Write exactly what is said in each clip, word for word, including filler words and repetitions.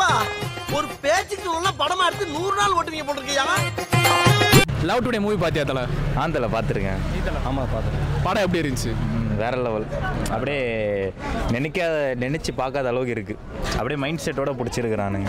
ஏப்பா ஒரு பேச்சுக்கு உள்ள படமா எடுத்து நூறு நாள் ஓட்டுவீங்க போட்டிருக்கியா? லவ் டுடே மூவி பார்த்தியா தல? ஆந்தல பார்த்துருக்கேன். ஆமாம் பார்த்துருக்கேன். படம் எப்படி இருந்துச்சு? வேற லெவல். அப்படியே நினைக்காத நினைச்சு பார்க்காத அளவுக்கு இருக்கு. அப்படியே மைண்ட் செட்டோட பிடிச்சிருக்கிறானுங்க.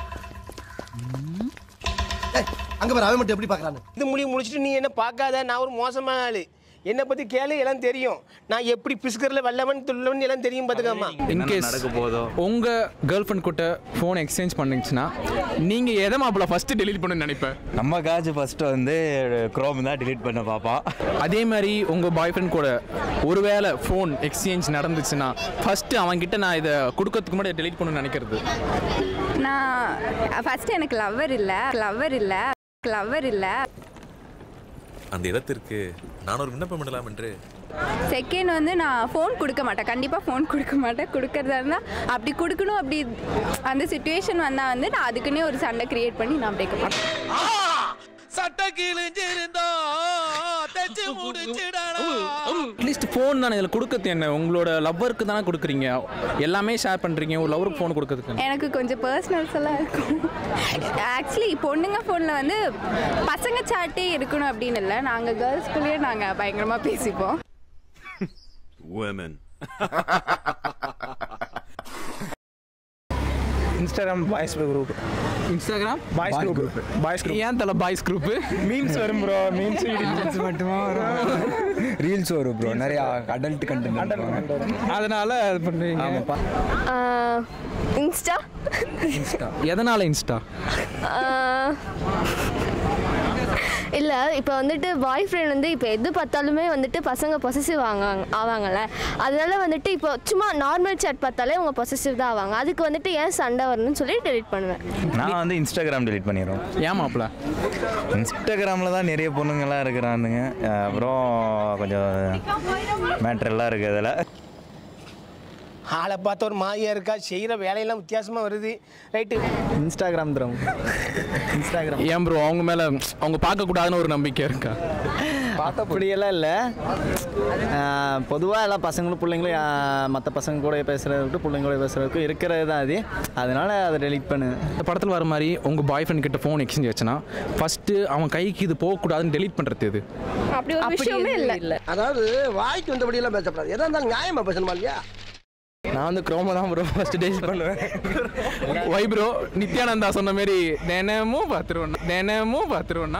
அங்க பாரு அவன் மட்டும் எப்படி பார்க்கறானு. இது முடி முடிச்சிட்டு நீ என்ன பார்க்காத, நான் ஒரு மோசமான ஆளு, என்னை பற்றி கேளு, எல்லாம் தெரியும். நான் எப்படி பிஸ்கரில் வெள்ளவன் துள்ளவன் எல்லாம் தெரியும் பார்த்துக்காமா. இன்கேஸ் நடக்க போதோ உங்கள் கேர்ள் ஃப்ரெண்ட் கிட்ட ஃபோன் எக்ஸ்சேஞ்ச் பண்ணிச்சுன்னா நீங்கள் எதை மாப்பிள்ள ஃபஸ்ட்டு டெலீட் பண்ணு நினைப்பேன்? நம்ம காஜ் ஃபஸ்ட்டு வந்து க்ரோம் தான் டெலீட் பண்ண பார்ப்போம். அதே மாதிரி உங்கள் பாய் ஃப்ரெண்ட் கூட ஒருவேளை ஃபோன் எக்ஸ்சேஞ்ச் நடந்துச்சுன்னா ஃபஸ்ட்டு அவன்கிட்ட நான் இதை கொடுக்கறதுக்கு முன்னாடி டெலீட் பண்ணணும்னு நினைக்கிறது? நான் ஃபஸ்ட்டு எனக்கு லவ்வர் இல்லை லவ்வர் இல்லை லவ்வர் இல்லை அந்த இடத்திற்கு நான் ஒரு விண்ணப்பம் பண்ணலாம் என்று. செகண்ட் வந்து நான் ஃபோன் கொடுக்க மாட்டேன், கண்டிப்பாக ஃபோன் கொடுக்க மாட்டேன். கொடுக்கறதா இருந்தால் அப்படி கொடுக்கணும், அப்படி அந்த சுச்சுவேஷன் வந்தால் வந்து நான் அதுக்குன்னே ஒரு சண்டை கிரியேட் பண்ணி நான் பிரேக்கப் பண்ணேன். சட்டை கிழிஞ்சிருந்தா தச்சு முடிச்சிடணும். அட்லீஸ்ட் ஃபோன் தானே இதில் கொடுக்கறது என்ன? உங்களோட லவ்வருக்கு தானே கொடுக்குறீங்க, எல்லாமே ஷேர் பண்ணுறீங்க, ஒரு லவருக்கு ஃபோன் கொடுக்கறதுக்கு. எனக்கு கொஞ்சம் பர்சனல்ஸ் எல்லாம் இருக்கும். ஆக்சுவலி பொண்ணுங்க ஃபோனில் வந்து பசங்க சாட்டே இருக்கணும் அப்படின்னு இல்லை, நாங்கள் கேர்ள்ஸ்குள்ளேயே நாங்கள் பயங்கரமாக பேசிப்போம். Instagram boys group. Instagram boys group. Boys group. ஏன் தலை பாய்ஸ் குரூப்? மீம்ஸ் வரும் ப்ரோ. மீம்ஸ் ரீல்ஸ் மட்டுமா வரும்? ரீல்ஸ் வரும் ப்ரோ. நிறைய அடல்ட் கண்டென்ட் அதனால அது பண்ணுவீங்க. ஆமாப்பா. இன்ஸ்டா. இன்ஸ்டா எதனால இன்ஸ்டா? இல்லை, இப்போ வந்துட்டு பாய் ஃப்ரெண்ட் வந்து இப்போ எது பார்த்தாலுமே வந்துட்டு பசங்க பொசசிவ் ஆவாங்க ஆவாங்கள்ல, அதனால வந்துட்டு இப்போ சும்மா நார்மல் சேட் பார்த்தாலே அவங்க பொசசிவ் தான் ஆவாங்க. அதுக்கு வந்துட்டு ஏன் சண்டை வரணும்னு சொல்லி டெலிட் பண்ணுவேன். நான் வந்து இன்ஸ்டாகிராம் டெலிட் பண்ணிடுறோம். ஏன் மாப்பிள்ள? இன்ஸ்டாகிராமில் தான் நிறைய பொண்ணுங்கள்லாம் இருக்கிறானுங்க. அப்புறம் கொஞ்சம் மேட்ரெல்லாம் இருக்குது அதில். ஆளை பார்த்த ஒரு மாதிரியா இருக்கா, செய்கிற வேலையெல்லாம் வித்தியாசமாக வருது. ரைட்டு. இன்ஸ்டாகிராம் தரும். இன்ஸ்டாகிராம் ஏன் ப்ரோ அவங்க மேலே அவங்க பார்க்கக்கூடாதுன்னு ஒரு நம்பிக்கை இருக்கா? பார்த்த அப்படியெல்லாம் இல்லை. பொதுவாக எல்லா பசங்களும் பிள்ளைங்களும் மற்ற பசங்க கூட பேசுகிறதுக்கு பிள்ளைங்க கூட பேசுகிறதுக்கும் இருக்கிறது தான் அது. அதனால் அதை டெலிட் பண்ணு. இந்த படத்தில் வர மாதிரி உங்கள் பாய் ஃப்ரெண்ட் கிட்ட ஃபோன் எக்ஸ்சேஞ்ச் ஆச்சுன்னா ஃபஸ்ட்டு அவன் கைக்கு இது போகக்கூடாதுன்னு டெலிட் பண்ணுறது எது? அப்படி ஒரு விஷயமே இல்லை. அதாவது வாய்க்கு வந்தபடியெல்லாம் பேசக்கூடாது, எதா இருந்தாலும் நியாயமா பேசணுமா இல்லையா? நான் வந்து குரோமை தான் ப்ரோ ஃபஸ்ட்டு டெலிட் பண்ணுவேன். வை ப்ரோ, நித்யானந்தா சொன்ன மாரி தினமும் பார்த்துருவோண்ணா தினமும் பார்த்துருவோண்ணா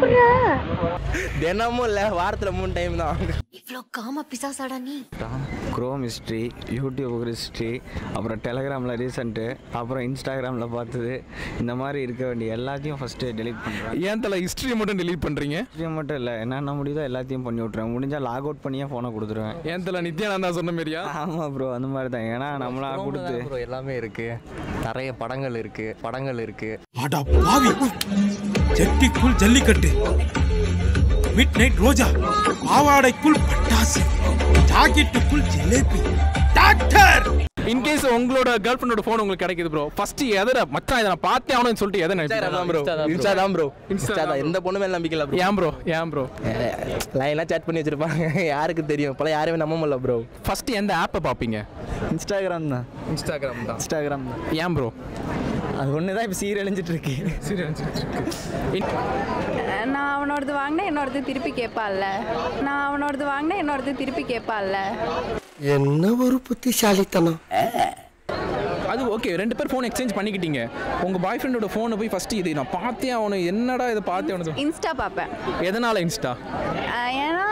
தினமும் இல்லை, வாரத்தில் மூணு டைம் தான். இவ்வளோ காம பிசாசாடா நீ. குரோம் ஹிஸ்ட்ரி, யூடியூப் ஹிஸ்ட்ரி, அப்புறம் டெலகிராமில் ரீசெண்ட்டு, அப்புறம் இன்ஸ்டாகிராமில் பார்த்தது, இந்த மாதிரி இருக்க வேண்டிய எல்லாத்தையும் ஃபஸ்ட்டு டெலிட் பண்ணுறேன். ஏன் தலை ஹிஸ்ட்ரியை மட்டும் டெலிட் பண்ணுறீங்க? ஹிஸ்ட்ரியை மட்டும் இல்லை, என்னென்ன முடியுதோ எல்லாத்தையும் பண்ணி விட்ருவேன். முடிஞ்சால் லாக் அவுட் பண்ணியே ஃபோனை கொடுத்துருவேன். ஏன் தலை நித்யானந்தா சொன்ன மாரியா? ஆமாம் ப்ரோ, அந்த மாதிரி தான். ஏன்னா நம்மளா கொடுத்து ப்ரோ எல்லாமே இருக்குது, நிறைய படங்கள் இருக்குது படங்கள் இருக்குது. அடா பாவி, ஜட்டிக்குள் ஜல்லிக்கட்டு, மிட் நைட் ரோஜா, பாவாடைக்குள் பட்டாசு, ஜாக்கெட்டுக்குள் ஜிலேபி, டாக்டர். இன்கேஸ் உங்களோட கேர்ள் ஃப்ரெண்டோட ஃபோன் உங்களுக்கு கிடைக்குது ப்ரோ, ஃபர்ஸ்ட் எதை மச்சான் இதை நான் பார்த்தே ஆகணும்னு சொல்லிட்டு எதை நினைச்சேன் ப்ரோ? இன்ஸ்டா தான் ப்ரோ. இன்ஸ்டா தான். எந்த பொண்ணு மேலே நம்பிக்கல ப்ரோ. ஏன் ப்ரோ? ஏன் ப்ரோ? லைனாக சேட் பண்ணி வச்சிருப்பாங்க, யாருக்கு தெரியும்? இப்போலாம் யாருமே நம்ப முடியல ப்ரோ. ஃபர்ஸ்ட் எந்த ஆப்பை பார்ப்பீங்க? இன்ஸ்டாகிராம் தான். இன்ஸ்டாகிராம் தான். இன்ஸ்டாகிராம் தான். ஏன் ப்ரோ? அது ஒன்று தான் இப்போ சீரழிஞ்சிட்டு இருக்கு. சீரழிஞ்சிட்டு இருக்கு. நான் அவனோடது வாங்கினேன், என்னோடது திருப்பி கேட்பான்ல. நான் அவனோடது வாங்கினேன், என்னோடது திருப்பி கேட்பான்ல. என்ன ஒரு புத்திசாலித்தனம். அது ஓகே, ரெண்டு பேர் ஃபோன் எக்ஸ்சேஞ்ச் பண்ணிக்கிட்டீங்க. உங்கள் பாய் ஃப்ரெண்டோட ஃபோனை போய் ஃபஸ்ட்டு இது நான் பார்த்தேன் அவனு என்னடா இதை பார்த்தேன் அவனு. இன்ஸ்டா பார்ப்பேன். எதனால் இன்ஸ்டா? ஏன்னா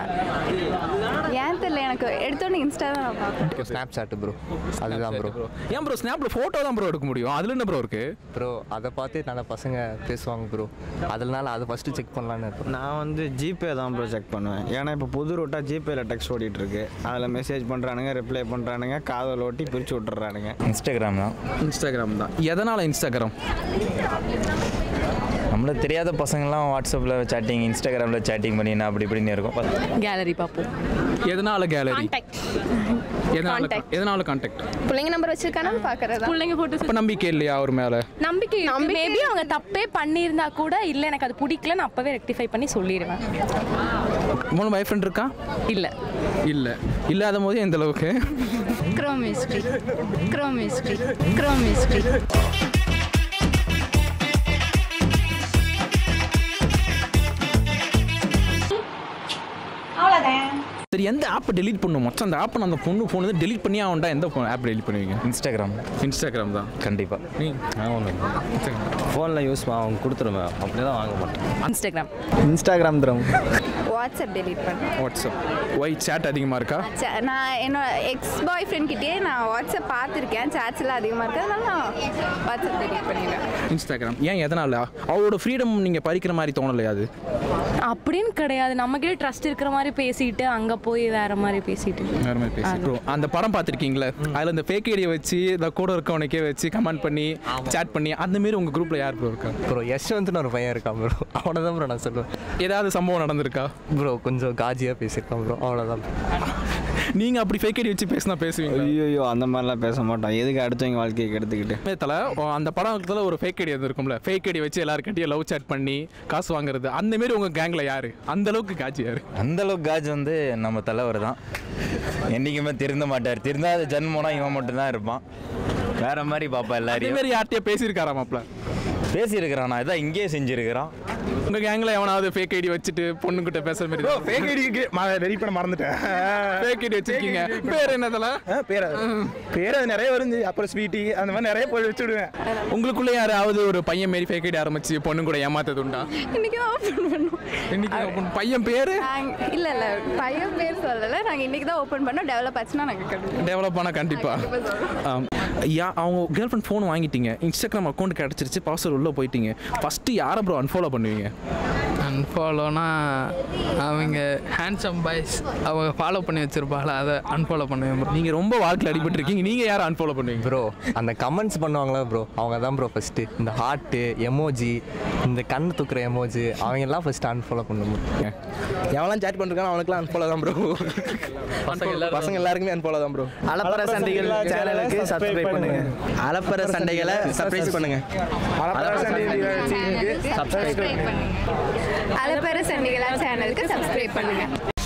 ஏன் தெரியல, எனக்கு எடுத்தோன்னே இன்ஸ்டா தான் நான் பார்ப்பேன். ஸ்னாப் சாட் ப்ரோ, அதுதான் ப்ரோ. ஏன் ப்ரோ ஸ்னாப்பில் ஃபோட்டோ தான் ப்ரோ எடுக்க முடியும், அதில் என்ன ப்ரோ இருக்குது ப்ரோ? அதை பார்த்து நல்ல பசங்க பேசுவாங்க ப்ரோ, அதனால அதை ஃபஸ்ட்டு செக் பண்ணலான்னு. நான் வந்து ஜிபே தான் ப்ரோ செக் பண்ணுவேன். ஏன்னா இப்போ புது ரூட்டாக ஜிபேயில் டெக்ஸ்ட் ஓடிட்டு இருக்கு, அதில் மெசேஜ் பண்ணுறானுங்க, ரிப்ளை பண்ணுறானுங்க, காதல் ஓட்டி பிரித்து விட்டுறானுங்க. இன்ஸ்டாகிராம் தான். இன்ஸ்டாகிராம் தான். எதனால் இன்ஸ்டாகிராம்? நம்மளுக்கு தெரியாத பசங்கள்லாம் வாட்ஸ்அப்பில் சேட்டிங், இன்ஸ்டாகிராமில் சேட்டிங் பண்ணினா அப்படி இப்படின்னு இருக்கும். கேலரி பார்ப்போம். எதனால கேலரி? எதனால எதனால கான்டாக்ட்? பிள்ளைங்க நம்பர் வச்சிருக்கானு பார்க்கறதா? பிள்ளைங்க போட்டோஸ். இப்போ நம்பிக்கை இல்லையா அவர் மேலே? நம்பிக்கை மேபி அவங்க தப்பே பண்ணியிருந்தா கூட இல்லை எனக்கு அது பிடிக்கல, நான் அப்போவே ரெக்டிஃபை பண்ணி சொல்லிடுவேன். மூணு பாய் ஃப்ரெண்ட் இருக்கா? இல்லை இல்லை. இல்லாத போது எந்த அளவுக்கு? Chrome history Chrome history Chrome history சரி, எந்த ஆப்பை டெலீட் பண்ணும் மொத்தம்? அந்த ஆப்பை அந்த பொண்ணு ஃபோன் வந்து டெலீட் பண்ணி ஆகண்டா எந்த ஆப் டெலீட் பண்ணுவீங்க? இன்ஸ்டாகிராம். இன்ஸ்டாகிராம் தான் கண்டிப்பாக. நீ ஃபோனில் யூஸ் அவங்க கொடுத்துருவேன், அப்படி தான் வாங்க மாட்டேன். இன்ஸ்டாகிராம். இன்ஸ்டாகிராம் தரும். வாட்ஸ்அப் டெலீட் பண்ணேன். வாட்ஸ்அப். ஒய் சேட் அதிகமாக இருக்கா? நான் என்னோட எக்ஸ் பாய் ஃப்ரெண்ட் கிட்டே நான் வாட்ஸ்அப் பார்த்துருக்கேன், சேட்ஸ் எல்லாம் அதிகமாக இருக்கு, அதனால நான் வாட்ஸ்அப் டெலீட் பண்ணிடுவேன். இன்ஸ்டாகிராம் ஏன், எதனால? அவரோட ஃப்ரீடம் நீங்கள் பறிக்கிற மாதிரி தோணலையா அது? அப்படின்னு கிடையாது, நம்மகிட்ட ட்ரஸ்ட் இருக்கிற மாதிரி பேசிட்டு அங்கே போய் வேற மாதிரி பேசிட்டு வேற மாதிரி பேசி ப்ரோ, அந்த படம் பார்த்துருக்கீங்களா? அதில் இந்த ஃபேக் ஐடியை வச்சு இந்த கூட இருக்கவனுக்கே வச்சு கமெண்ட் பண்ணி சேட் பண்ணி அந்த மாரி உங்கள் குரூப்பில் யார் ப்ரோ இருக்கா? ப்ரோ யஷ்வந்த்னு ஒரு பையன் இருக்கான் ப்ரோ, அவனை தான் ப்ரோ நான் சொல்லுவேன். ஏதாவது சம்பவம் நடந்திருக்கா ப்ரோ? கொஞ்சம் காஜியாக பேசியிருக்கான் ப்ரோ, அவ்வளோதான். நீங்கள் அப்படி ஃபேக் ஐடி வச்சு பேசினா பேசுவீங்க? ஐயோ அந்த மாதிரிலாம் பேச மாட்டோம், எதுக்கு அடுத்தவங்க வாழ்க்கையை எடுத்துக்கிட்டு. தலை அந்த படத்தில் ஒரு ஃபேக் ஐடி இருக்கும்ல, ஃபேக் ஐடி வச்சு எல்லாருக்கிட்டையும் லவ் சேட் பண்ணி காசு வாங்குறது, அந்த மாரி உங்கள் கேங்கில் யார் அந்த அளவுக்கு காஜி? யார் அந்த அளவுக்கு காஜ் வந்து நம்ம தலைவர் தான். என்றைக்குமே திருந்த மாட்டார், திருந்தாத ஜன்மோனா இவன் மட்டும்தான் இருப்பான். வேற மாதிரி பாப்பா எல்லாரையும். மாதிரி யார்கிட்டயே பேசியிருக்காரா மாப்பிள்ள? பேசியிருக்கிறான், நான் இதான் இங்கேயே செஞ்சுருக்கிறான். உங்கள் கேங்கில் எவனாவது ஃபேக் ஐடி வச்சுட்டு பொண்ணுக்கிட்ட பேசுகிற மாதிரி? ஃபேக் ஐடிக்கு ரெடி பண்ண மறந்துட்டேன். ஃபேக் ஐடி வச்சுருக்கீங்க, பேர் என்னதில்? பேர் பேர் அது நிறைய வருது, அப்புறம் ஸ்வீட்டி அந்த மாதிரி நிறைய போய் வச்சுடுவேன். உங்களுக்குள்ளே யாராவது ஒரு பையன் மாரி ஃபேக் ஐடி ஆரம்பிச்சு பொண்ணு கூட ஏமாத்தது உண்டா? இன்னைக்கு தான் ஓப்பன் பண்ணோம். இன்னைக்கு ஓப்பன். பையன் பேர்? இல்லை இல்லை பையன் பேர் சொல்லலை, நாங்கள் இன்னைக்கு தான் ஓப்பன் பண்ணோம். டெவலப் ஆச்சுன்னா நாங்கள் கண்டிப்பாக டெவலப் ஆனால் கண்டிப்பாக. யா அவங்க கேர்ள் ஃப்ரெண்ட் ஃபோன் வாங்கிட்டீங்க, இன்ஸ்டாகிராம் அக்கௌண்ட் கிடச்சிருச்சு, பாஸ்வேர்ட் உள்ளே போயிட்டீங்க, ஃபஸ்ட்டு யாரை ப்ரோ அன்ஃபாலோ பண்ணுவீங்க? அன்ஃபாலோனா அவங்க ஹேண்ட்ஸம் பாய்ஸ் அவங்க ஃபாலோ பண்ணி வச்சிருப்பாங்களா, அதை அன்ஃபாலோ பண்ணுவேன் ப்ரோ. நீங்கள் ரொம்ப வாழ்க்கையில் அடிபட்டுருக்கீங்க, நீங்கள் யாரை அன்ஃபாலோ பண்ணுவீங்க ப்ரோ? அந்த கமெண்ட்ஸ் பண்ணுவாங்களா ப்ரோ, அவங்க தான் ப்ரோ ஃபஸ்ட்டு. இந்த ஹார்ட்டு எமோஜி, இந்த கண் தூக்குற எமோஜி, அவங்க எல்லாம் ஃபஸ்ட்டு அன்ஃபாலோ பண்ணுவோம். எவெல்லாம் சேட் பண்ணிருக்கானோ அவனுக்குலாம் அன்ஃபாலோ தான் ப்ரோ. பசங்க எல்லாருக்குமே அன்ஃபாலோ தான் ப்ரோ. அலப்பரசண்டிகள் சேனலுக்கு சப்ஸ்கிரைப் பண்ணுங்க. அலப்பரசண்டிகளை சப்ஸ்கிரைப் பண்ணுங்க. அலப்பரசண்டிகளா சேனலுக்கு சப்ஸ்கிரைப் பண்ணுங்க.